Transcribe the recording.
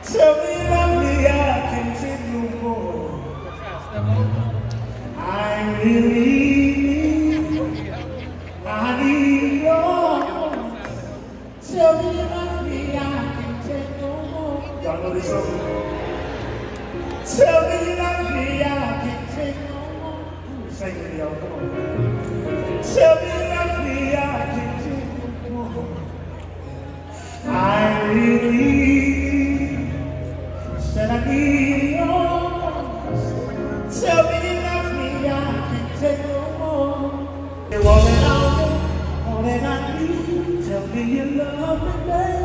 Tell me you love me, I can take no more. I really need your love. Tell me you love me, I can take no more. Y'all know this song? Tell me you love me, I can take no more. Sing with y'all, come on. Tell me you love me, I can take no more. I really said I need your love. Tell me you love me, I can take no more. You're all that I need. Tell me you love me, baby.